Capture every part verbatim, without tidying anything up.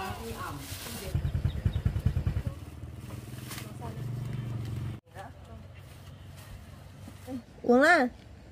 Uống à?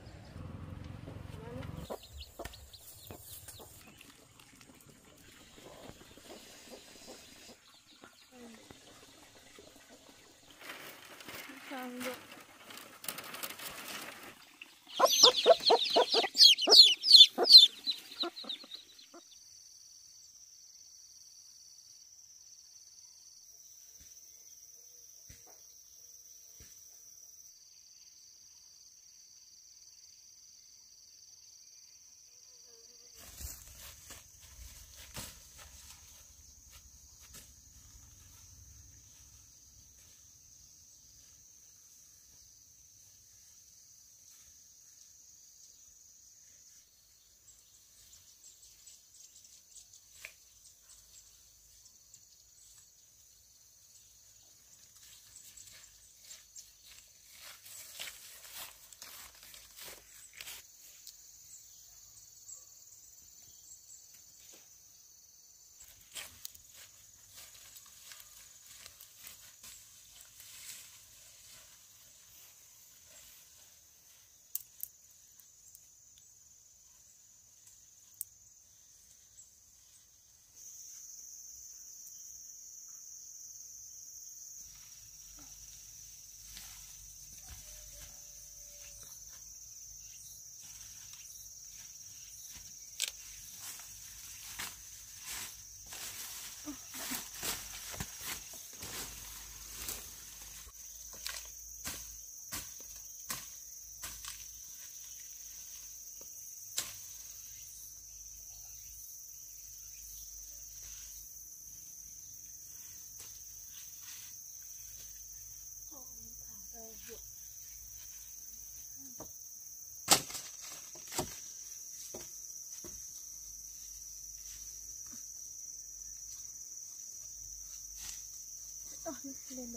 Lên nữa.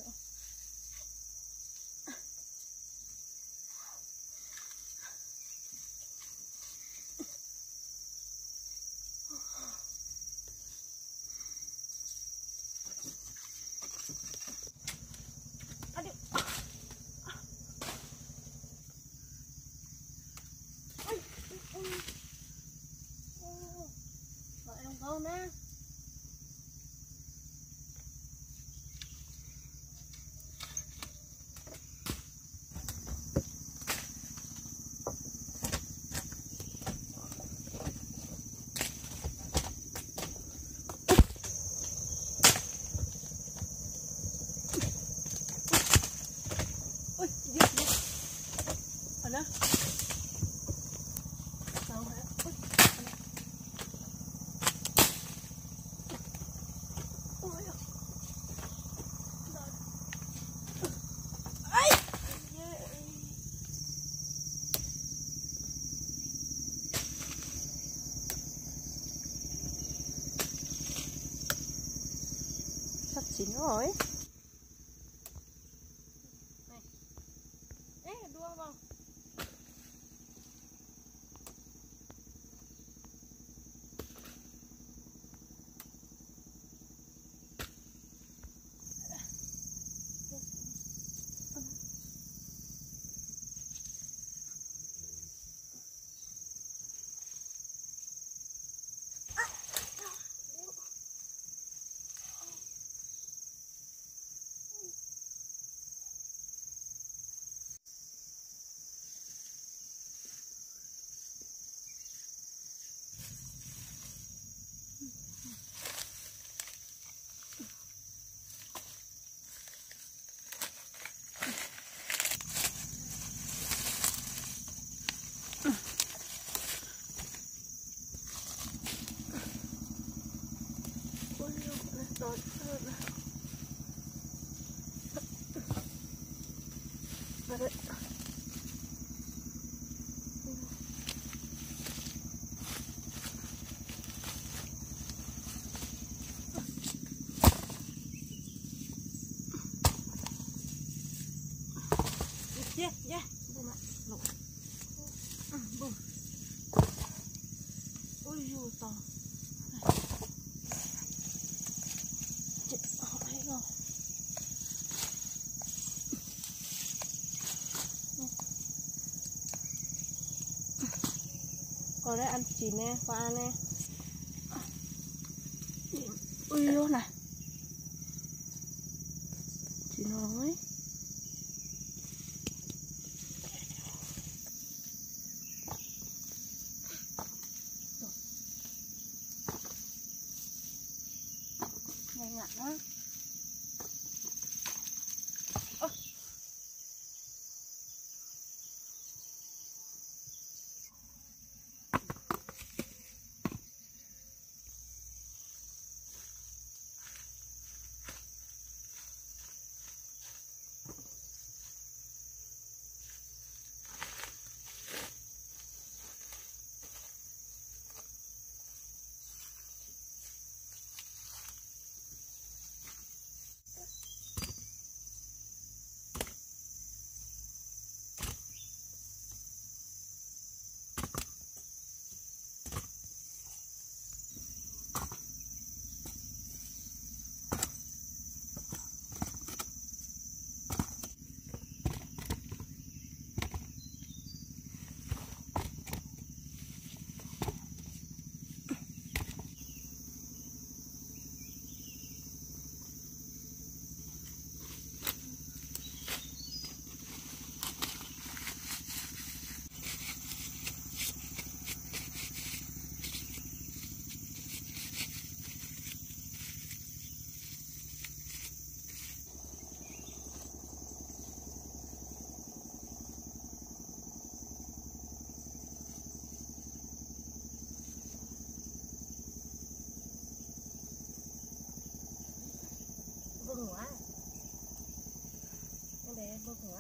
Gọi ông câu nè. Đó. Đâu hả? Ôi. Ôi. Ai. Sắp chín rồi. Này. Ê, đua vào. Rồi. Vào đây. Yeah, yeah. Bùm ạ. Lộn. Ừ, bùm. Ôi dồi to. Còn đây ăn chín nè, qua ăn nè. Ui luôn này. Chín rồi. Nhanh ngặt quá. Bưng quá. Cái đấy bưng quá.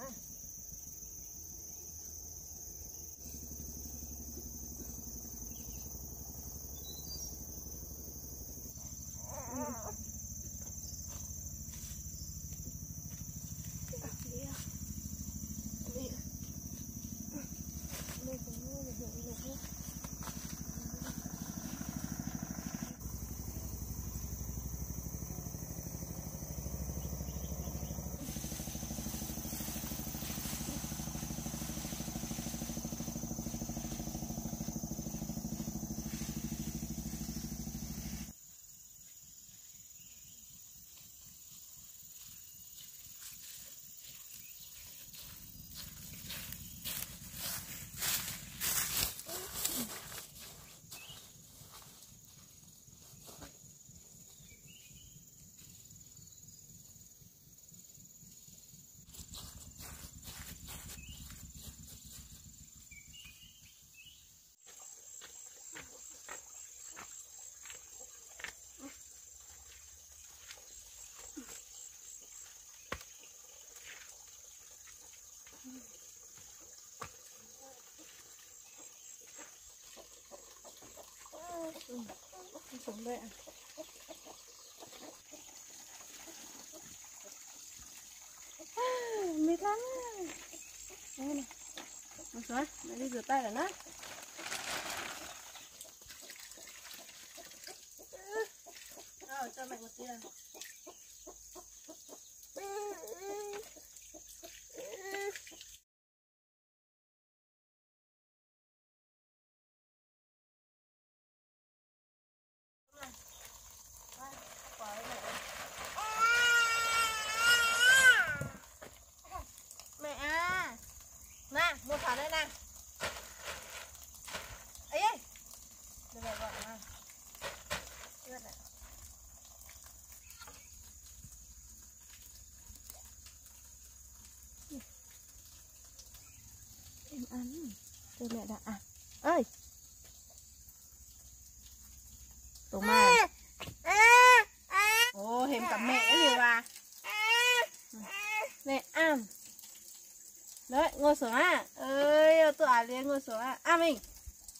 Ừ, xuống đây à. Mệt lắm. Đây này. Một xuống, mẹ đi rửa tay rồi đó. Ờ, cho mẹ một tiền. Mẹ à, nè mua thỏ đây nè. Ấy ấy, được rồi gọi nè. Được rồi. Em ăn cho mẹ đã à. Ơi tổ mà. Ồ hềm cả mẹ nhiều à. Nè ăn. Đấy ngồi xuống à. Ơi tụi à liền ngồi xuống à. À mình.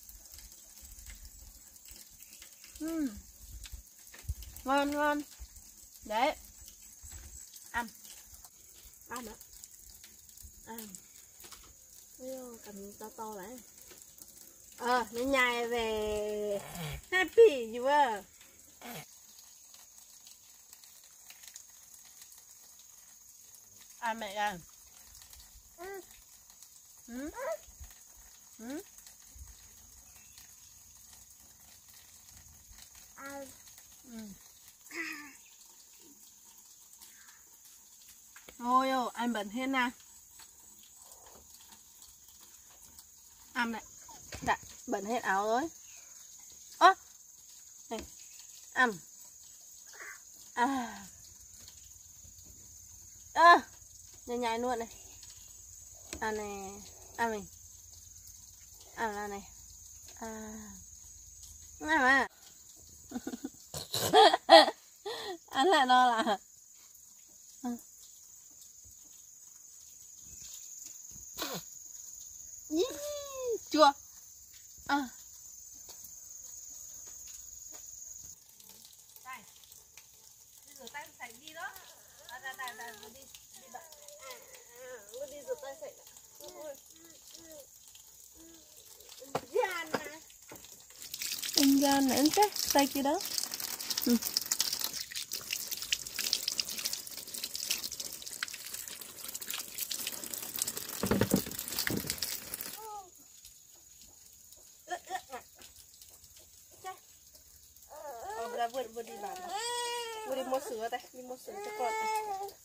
uhm. Ngon ngon. Đấy. Ăn. Ăn nữa. Ăn. Ôi cầm to to đấy. Ờ nên nhai về happy chưa. Ăn mẹ ăn. Ừ. Ừ. Ừ. Ừ. Ôi ôi, anh bẩn hết nè. Ăn này. Dạ, bẩn hết áo rồi. Ơ. Này. Ăn. À. Ơ. À. Nhai nhai luôn này. Ăn này. Ăn mình. Ăn là này. À. Ăn mà. Ăn lại nó là. Chua. À. Đây. Đi rửa tay sạch đi đó. À, đây, đây, đây, đi, đi bạn. À, đi rửa tay sạch. Ôi. Gian mà. Anh gian này, anh chết, tay kia đó. Ừ. Vừa, vừa đi bán này. Vừa đi mua sữa đây, đi mua sữa cho con này.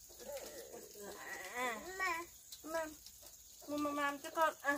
À, mam, mam, mam cho con. À.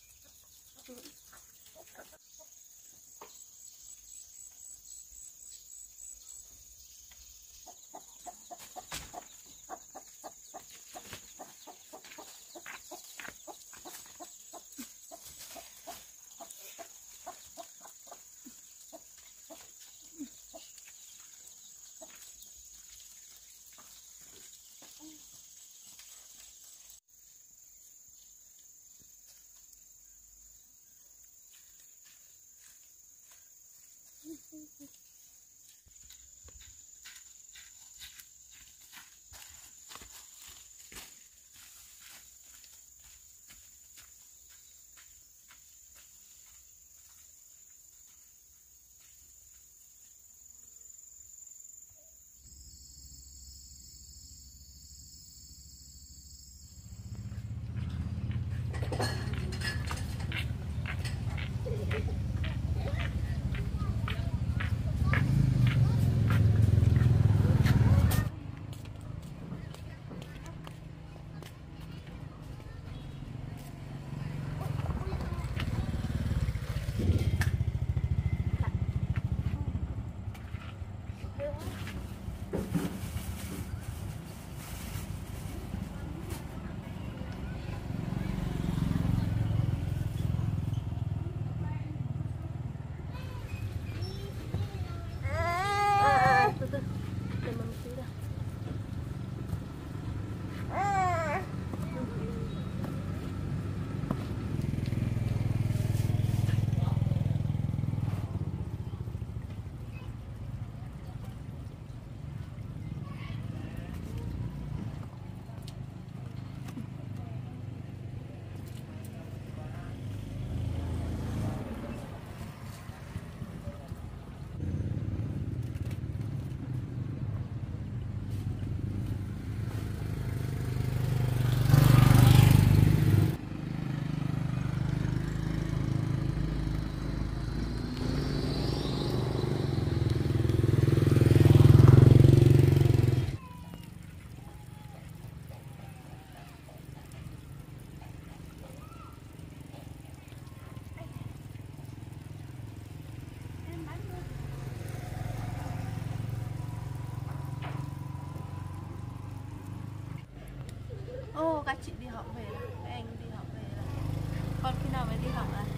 Ô, các chị đi học về rồi, các anh đi học về rồi. Con khi nào mới đi học à?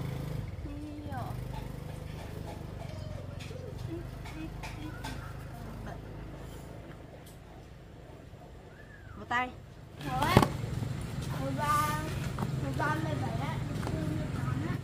Đi học. Một tay. Rồi. Một ba, một ba mươi bảy á, một mươi tám á.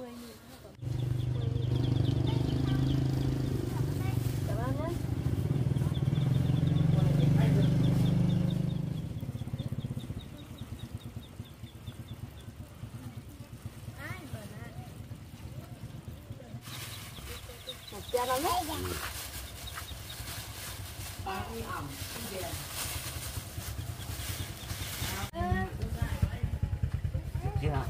Cảm ơn nhé. Một cha nó hết. Chưa hả?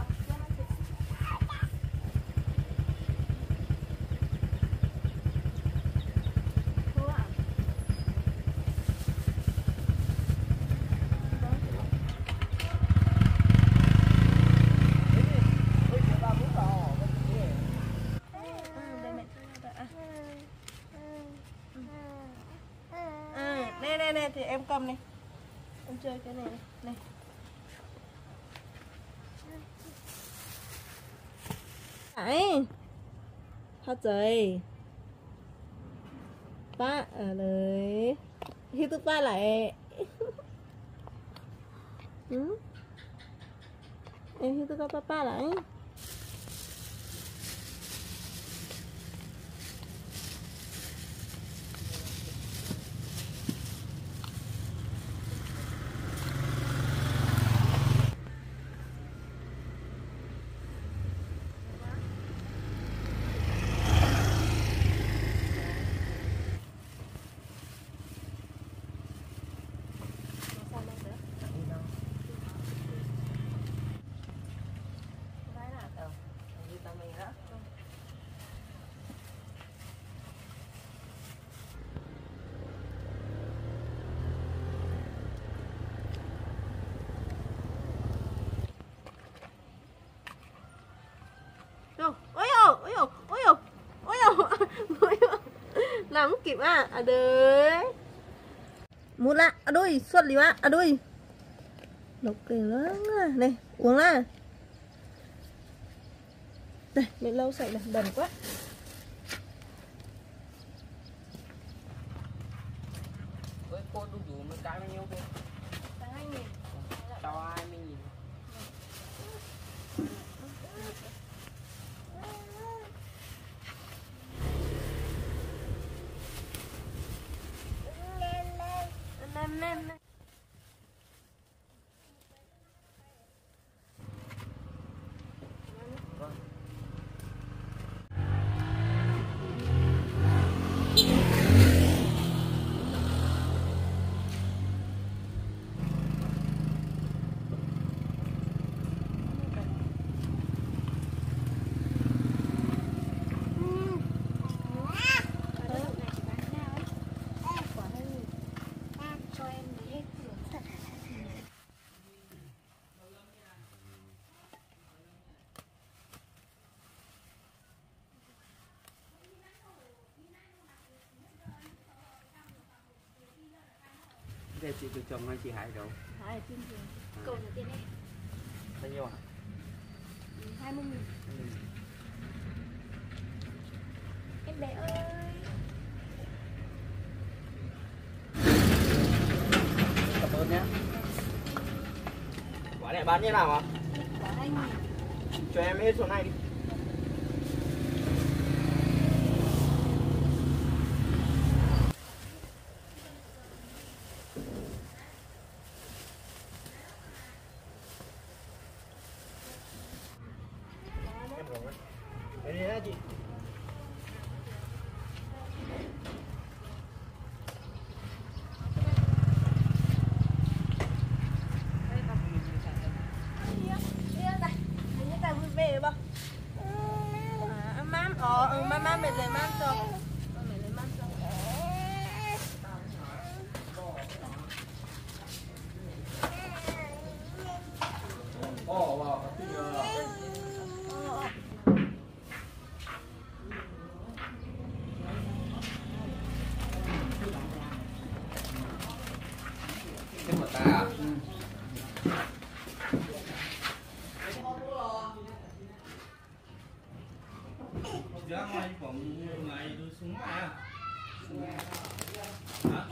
Nè nè nè thì em cầm này. Em chơi cái này này. Này. Đấy. Hết rồi. Ba ở đấy. Khi tôi ba lại. Ừ. Em khi tôi có papa lại. Ôi ôi ôi ôi ôi ôi ôi ôi làm không kịp à à đấy muốn lạ à đôi xuất liu à à đôi độc kề lớn à này uống là đây mẹ lâu sạch này bẩn quá Với cô đủ đủ mới cái bao nhiêu cô? hai nghìn Tao hai mươi nghìn. nem nem nem Thế chị được chồng hay chị Hải đâu? hai tiền tiền cầu nhiều tiền đấy Bao nhiêu hả? hai mươi nghìn em bé ơi Cảm ơn nhé. Quả này bán như nào hả? quả hai nghìn Cho em hết số này đi. Em rồi. Đây đi chị. Ờ, ừ, má má mẹ lấy má cho. Mẹ lấy má cho. Ồ, wow, cái gì vậy? Thế mà ta à? Ra ngoài bóng ngoài đôi súng à? Hả?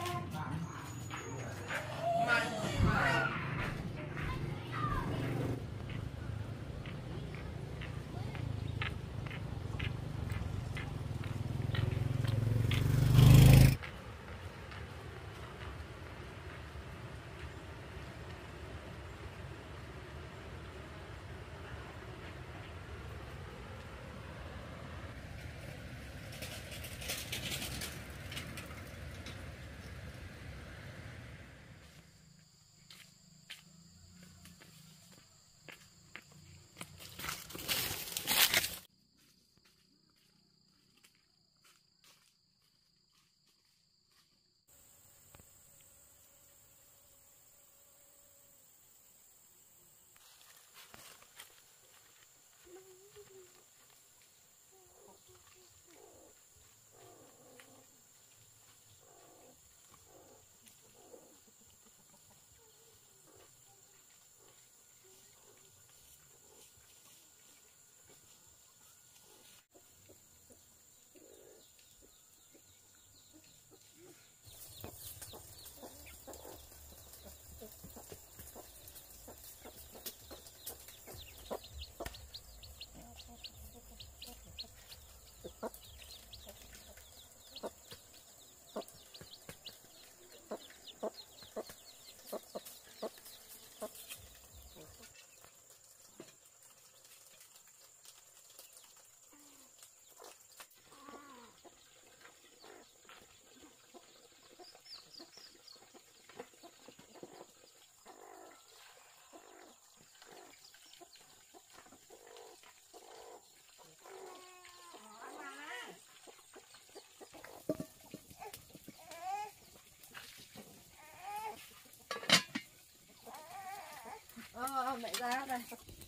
này.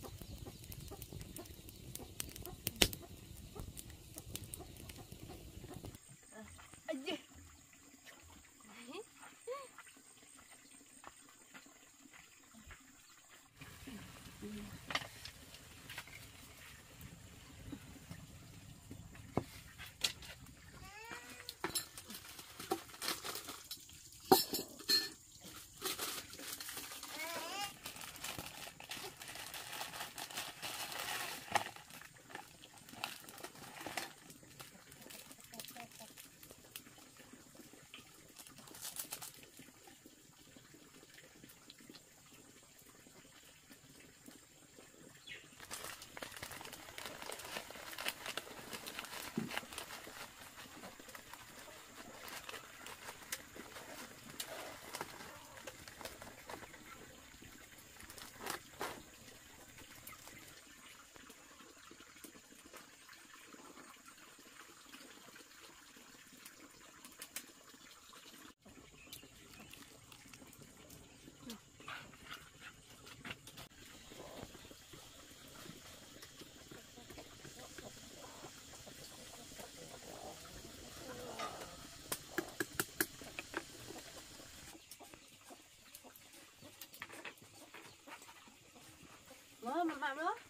Đó, mặn mặn nữa.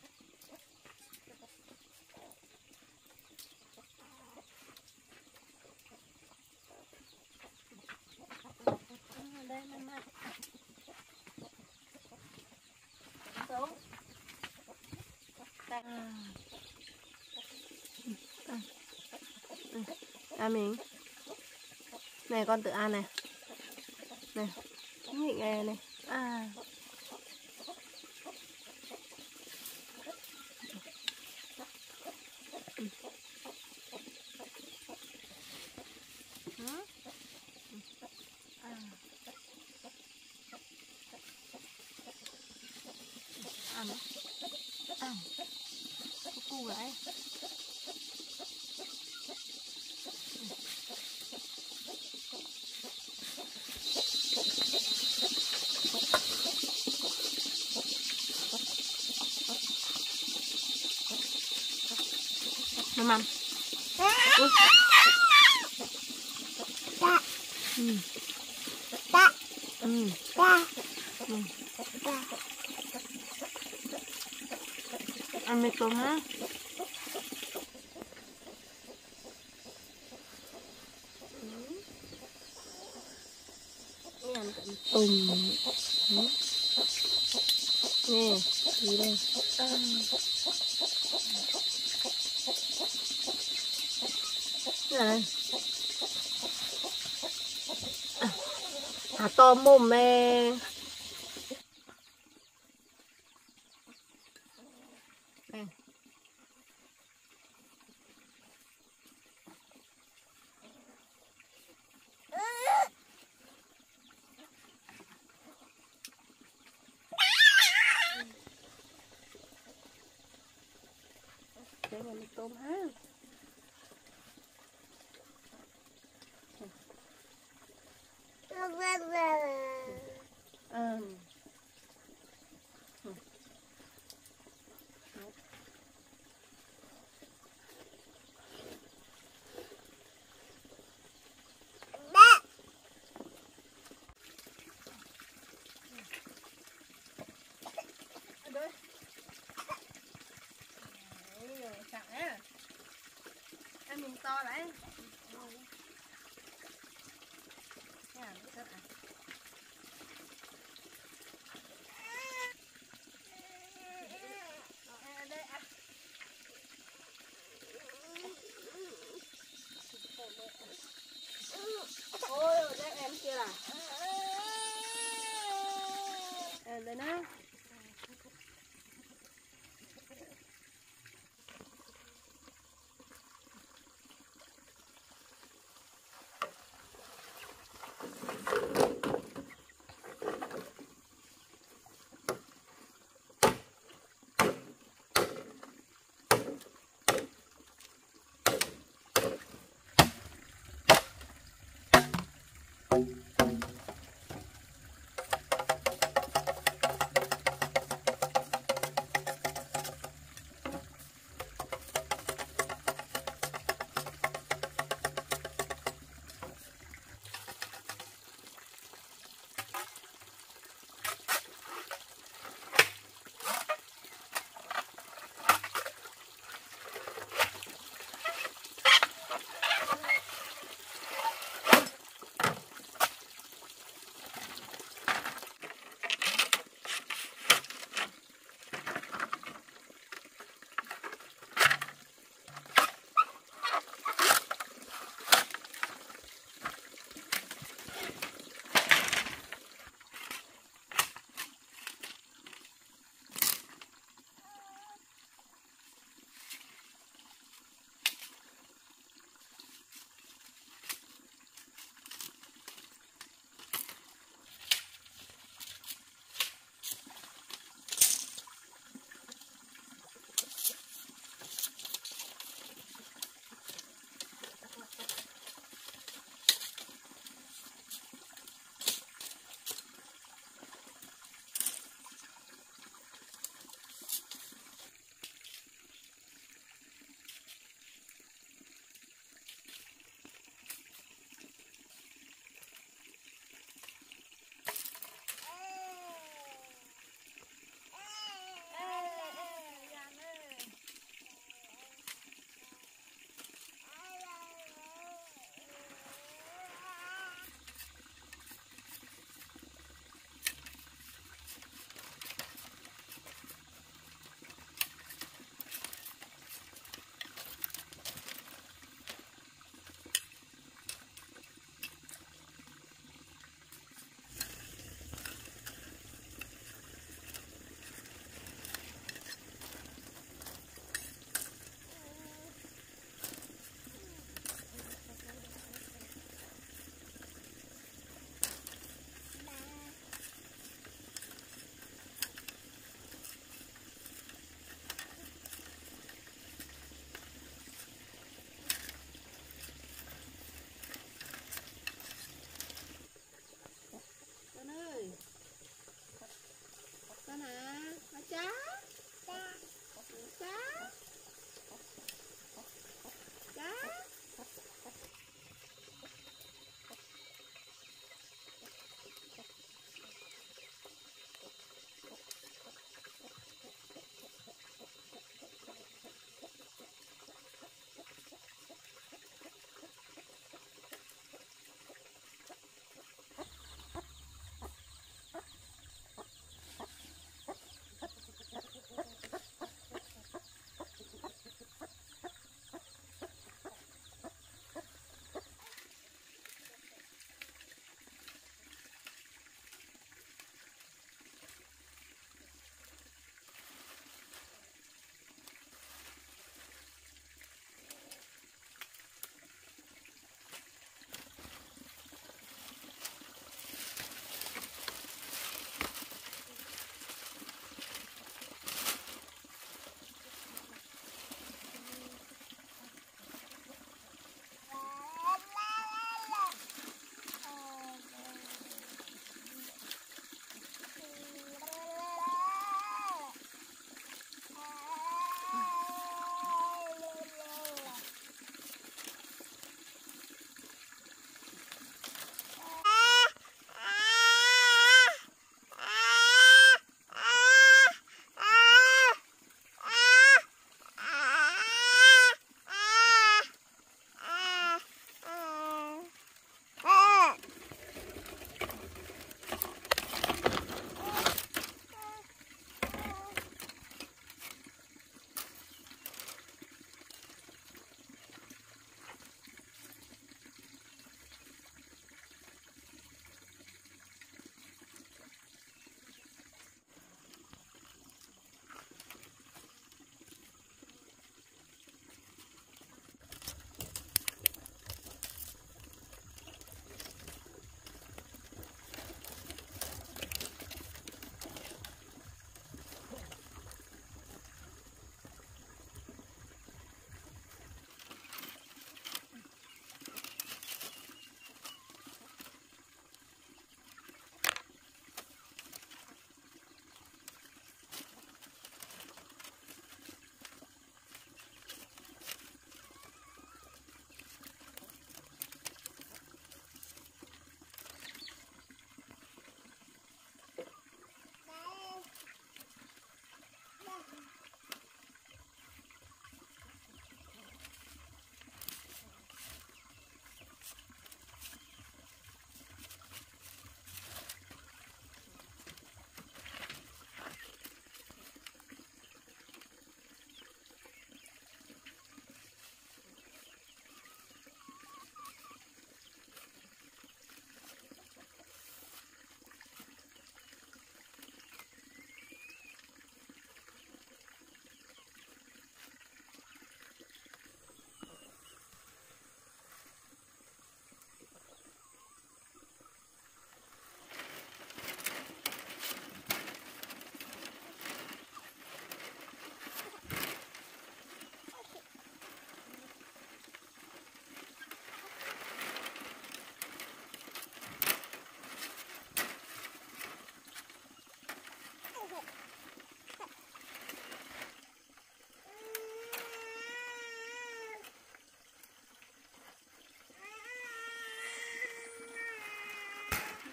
Đây mặn mặn. Xuống. Đây. À. À. Ừ. Ăn miếng. Này con tự ăn này. Này. Nhịn nghe này. À. Ăn ăn cu lại mắm mắm ừ. Ừ. Ừ. Ừ. Ăn mì tôm ha. Tôm. Nè, gì đây? Này. À, tôm mồm mè. Đây. Đây là mì tôm ha. À. Ăn miếng to lại. Nha, rất à. Đây ăn. Ôi, đây em kia là. Em đây nè.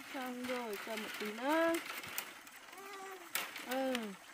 Xong rồi, cầm một tí nữa. Ừ.